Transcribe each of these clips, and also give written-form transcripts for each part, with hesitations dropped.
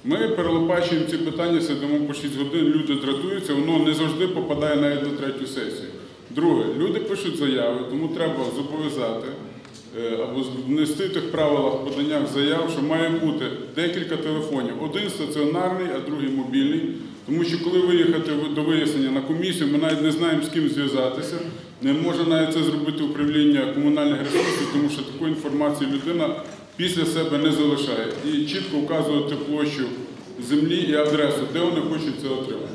Ми перелопачуємо ці питання, сидимо по 6 годин, люди дратуються, воно не завжди попадає навіть на третю сесію. Друге, люди пишуть заяви, тому треба зобов'язати або внести в тих правилах подання заяв, що має бути декілька телефонів. Один стаціонарний, а другий мобільний. Тому що коли виїхати до вияснення на комісію, ми навіть не знаємо, з ким зв'язатися. Не може навіть це зробити управління комунальних ресурсів, тому що таку інформацію людина після себе не залишає. І чітко вказувати площу землі і адресу, де вони хочуть це отримати.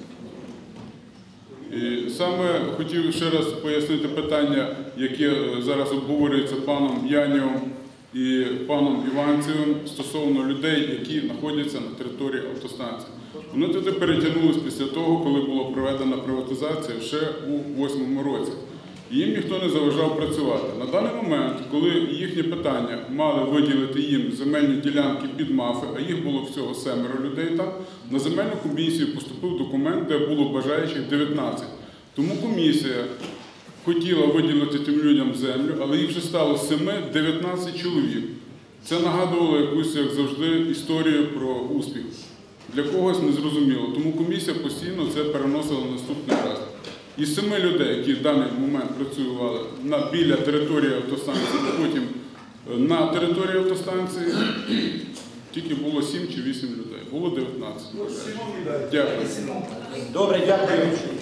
І саме хотів ще раз пояснити питання, яке зараз обговорюється паном Янівим і паном Іванцевим стосовно людей, які знаходяться на території автостанції. Вони туди перетягнулися після того, коли була проведена приватизація ще у 2008 році. І їм ніхто не заважав працювати. На даний момент, коли їхнє питання мали виділити їм земельні ділянки під МАФи, а їх було всього 7 людей там, на земельну комісію поступив документ, де було бажаючих 19. Тому комісія хотіла виділити тим людям землю, але їх вже стало з 7-19 чоловік. Це нагадувало якусь, як завжди, історію про успіх. Для когось незрозуміло. Тому комісія постійно це переносила на наступний раз. Із 7 людей, які в даний момент працювали біля території автостанції, а потім на території автостанції, тільки було 7 чи 8 людей. Було 19. Дякую. Добре, дякую.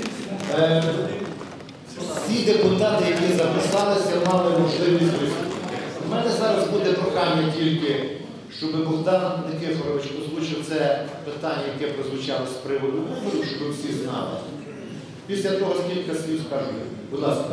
Всі депутати, які записалися, мали можливість виступити. У мене зараз буде прохання тільки, щоб Богдан Никифорович озвучив це питання, яке прозвучало з приводу виборів, щоб всі знали. Після того кілька слів скажу. Будь ласка.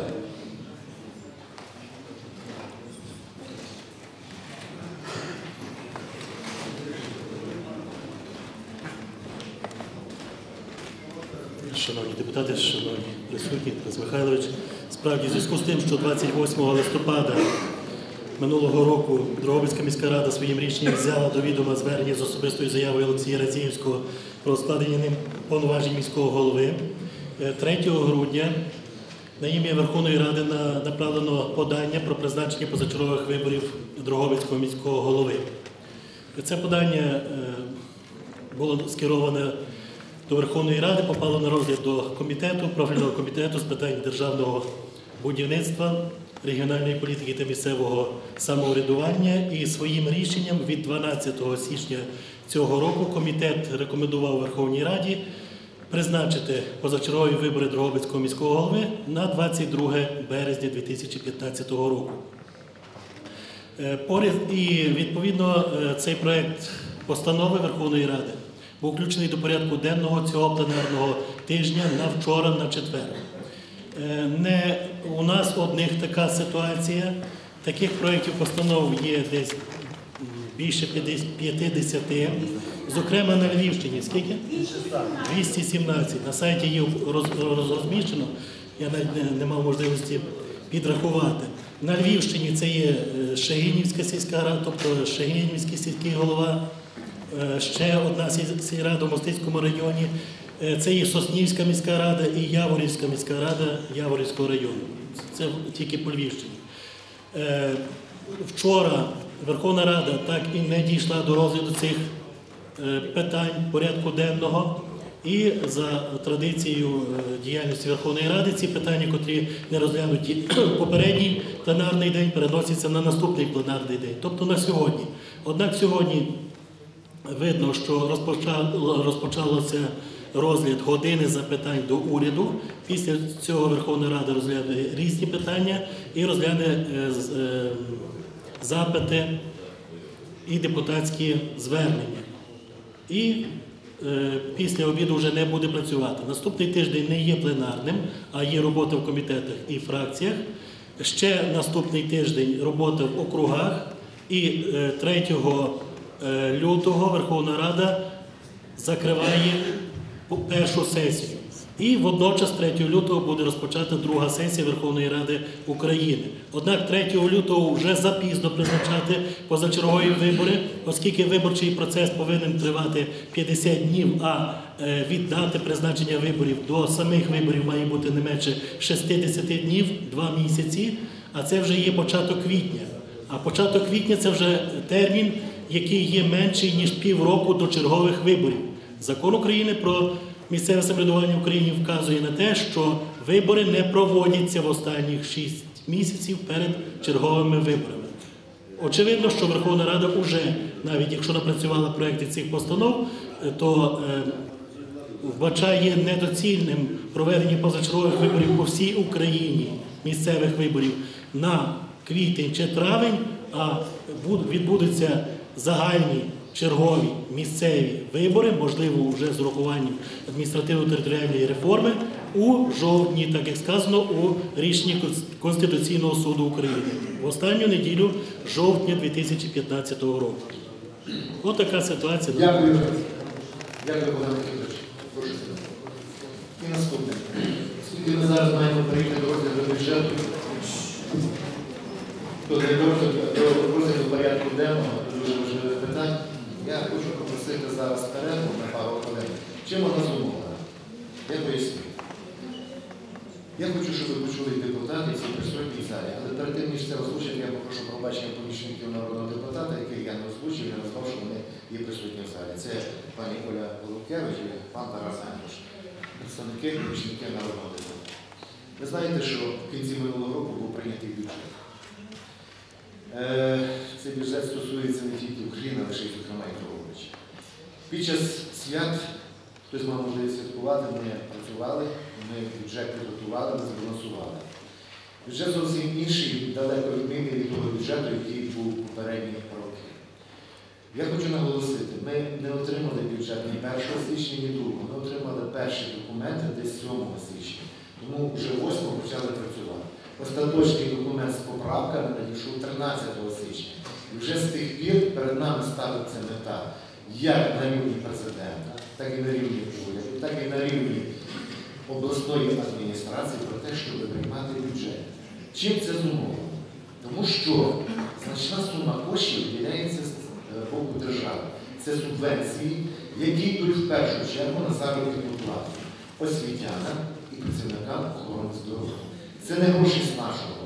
Шановні депутати, шановні присутні, Тарас Михайлович, справді, в зв'язку з тим, що 28 листопада минулого року Дрогобицька міська рада своїм рішенням взяла до відома звернення з особистою заявою Олексія Радзіївського про складення ним повноважень міського голови, 3 грудня на ім'я Верховної Ради направлено подання про призначення позачергових виборів Дрогобицького міського голови. Це подання було скероване до Верховної Ради, попало на розгляд до комітету, профільного комітету з питань державного будівництва, регіональної політики та місцевого самоврядування. І своїм рішенням від 12 січня цього року комітет рекомендував Верховній Раді призначити позачергові вибори Дрогобицького міського голови на 22 березня 2015 року. І відповідно цей проект постанови Верховної Ради був включений до порядку денного цього пленарного тижня на вчора, на четвер. Не у нас одних така ситуація. Таких проєктів постанов є десь більше 50. Зокрема, на Львівщині. Скільки? 217. На сайті є розміщено. Я навіть не мав можливості підрахувати. На Львівщині це є Шегинівська сільська рада, тобто Шегинівський сільський голова, ще одна сільрада в Мостицькому районі. Це є Соснівська міська рада і Яворівська міська рада Яворівського району. Це тільки по Львівщині. Вчора Верховна Рада так і не дійшла до розгляду цих питань порядку денного. І за традицією діяльності Верховної Ради ці питання, котрі не розглянуті в попередній пленарний день, переносяться на наступний пленарний день, тобто на сьогодні. Однак сьогодні видно, що розпочався розгляд години запитань до уряду. Після цього Верховна Рада розгляне різні питання і розгляне запити і депутатські звернення. І після обіду вже не буде працювати. Наступний тиждень не є пленарним, а є робота в комітетах і фракціях. Ще наступний тиждень робота в округах. І 3 лютого Верховна Рада закриває першу сесію. І водночас 3 лютого буде розпочата друга сесія Верховної Ради України. Однак 3 лютого вже запізно призначати позачергові вибори, оскільки виборчий процес повинен тривати 50 днів, а від дати призначення виборів до самих виборів має бути не менше 60 днів, 2 місяці, а це вже є початок квітня. А початок квітня – це вже термін, який є менший, ніж півроку до чергових виборів. Закон України про місцеве самоврядування в Україні вказує на те, що вибори не проводяться в останніх 6 місяців перед черговими виборами. Очевидно, що Верховна Рада вже, навіть якщо напрацювала проекти цих постанов, то вбачає недоцільним проведення позачергових виборів по всій Україні, місцевих виборів, на квітень чи травень, а відбудуться загальні чергові місцеві вибори, можливо, вже з урахуванням адміністративно-територіальної реформи, у жовтні, так як сказано у рішенні Конституційного суду України, в останню неділю жовтня 2015 року. Ось така ситуація. Дякую. Дякую, Богдан Микитович. Прошу. І наступне. Оскільки ми зараз маємо перейти до розгляду бюджету, то для розгляду порядку денного дуже важливих питань, я хочу попросити зараз перерву на пару хвилин. Чим вона зумовлена? Я поясню. Я хочу, щоб ви почули депутати, які присутні в залі, але перед тим, ніж це озвучити, я попрошу пробачення помічників народного депутата, яких я не озвучив, я назвав, що вони є присутні в залі. Це пані Оля Голубкевич і пан Тарас Ангош, представники помічників народного депутата. Ви знаєте, що в кінці минулого року був прийнятий бюджет. Цей бюджет стосується не тільки України, а лише й, зокрема, і Дрогобича. Під час свят, хтось мав можливість святкувати, ми працювали, ми бюджет підготували, ми збалансували. Бюджет зовсім інший, далеко відмінний від того бюджету, який був у попередні роки. Я хочу наголосити, ми не отримали бюджет ні 1 січня, ні 2. Ми отримали перші документи десь 7 січня. Тому вже 8 почали працювати. Остаточний документ з поправками надійшов 13 січня. І вже з тих пір перед нами ставиться мета як на рівні президента, так і на рівні уряду, так і на рівні обласної адміністрації про те, щоб приймати бюджет. Чим це зумовлено? Тому що значна сума коштів виділяється з боку держави. Це субвенції, які йдуть в першу чергу на заробітну плату освітянам і працівникам охорони здоров'я. Це не гроші з нашого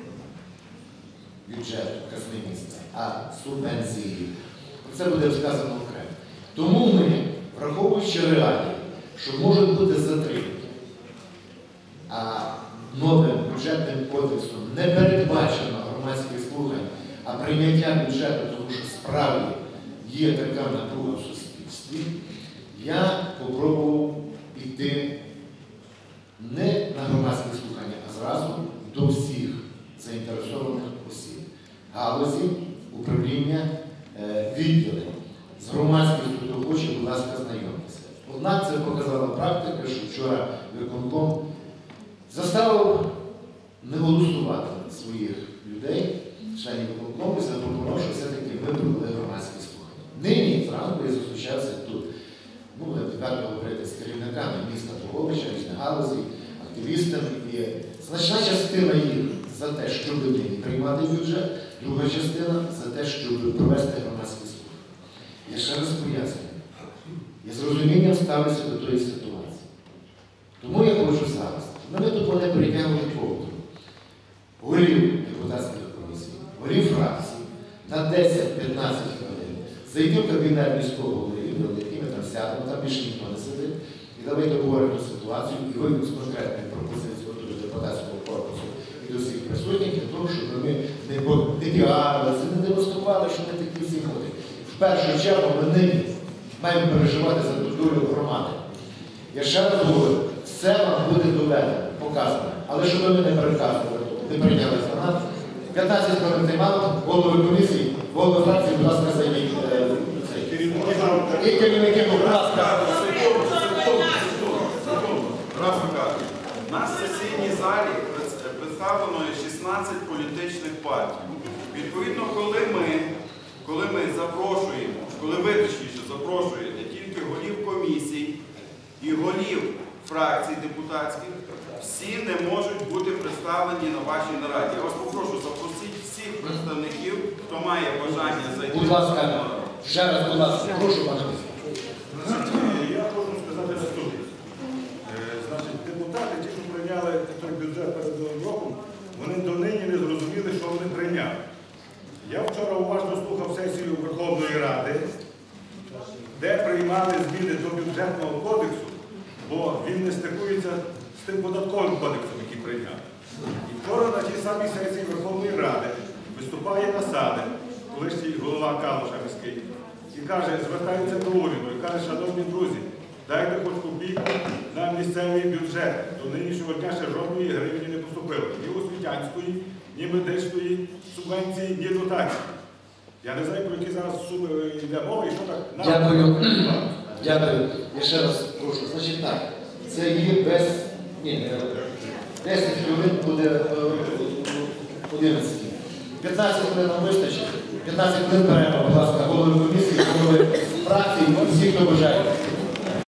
бюджету, казни міста, а субвенції. Про це буде сказано окремо. Тому ми, враховуючи реалії, що можуть бути затримки, а новим бюджетним кодексом не передбачено громадських слухань, а прийняття бюджету, тому що справді є така напруга в суспільстві, я спробував йти не на громадські слухання, а зразу до всіх заінтересованих осіб, галузі, управління, відділень. З громадськістю, хто хоче, будь ласка, знайомитися. Однак це показала практика, що вчора виконком заставив не голосувати своїх людей, членів виконкому, і запропонував, що все-таки ми провели громадські слухання. Нині зранку я зустрічався тут. Будемо відверто говорити з керівниками міста Дрогобича, різних галузей, активістами. І значна частина їх за те, щоб нині приймати бюджет, друга частина за те, щоб провести громадські слухання. Я ще раз пояснюю. Я з розумінням ставлюся до тої ситуації. Тому я хочу зараз. Мене тут вони перетягнули поводу. Голів депутатських комісій, голів фракцій на 10-15 хвилин. Зайти в кабінет міського голови, який ми там сядемо, там більше ніхто не сидить. І давайте говоримо ситуацію і вийдемо з конкретних пропозицій до депутатського корпусу і до всіх присутніх, для того, щоб ми не піарилися, не демонстрували, що ми такі всі ходять. В першу чергу ми нині маємо переживати за долю громади. Я ще раз говорю, все вам буде доведено, показано. Але щоб ви не переказували, не прийняли за нас. 15 хвилин тримали, голови комісії, голови фракції, будь ласка, займіть цей. І керівники, будь ласка. У нас в сесійній залі представлено 16 політичних партій. Відповідно, коли ми запрошуємо, коли ви точніше запрошуєте тільки голів комісій і голів фракцій депутатських, всі не можуть бути представлені на вашій нараді. Я вас попрошу, запросіть всіх представників, хто має бажання зайти. Будь ласка, ще раз, будь ласка, прошу, пане. Я хочу сказати наступне. Значить, депутати, ті, що прийняли той бюджет перед Новим роком, вони донині не зрозуміли, що вони прийняли. Я вчора уважно слухав сесію Верховної приймали зміни до бюджетного кодексу, бо він не стикується з тим податковим кодексом, який прийняв. І вчора на тій самій сесії Верховної Ради виступає Насаде, колишній голова Калуша міський, і каже, звертається до уряду, і каже, шановні друзі, дайте хоч копійку на місцевий бюджет. До нинішнього дня ще жодної гривні не поступило. Ні освітянської, ні медичної субвенції, ні дотації. Я не знаю, про які зараз суми йде мова і що так нам. Дякую. Дякую. Я ще раз прошу. Значить так, це є без... Ні, 10 хвилин буде 11. 15 хвилин нам вистачить. 15 хвилин беремо, будь ласка, голови комісії, голови фракції, всі, хто бажає.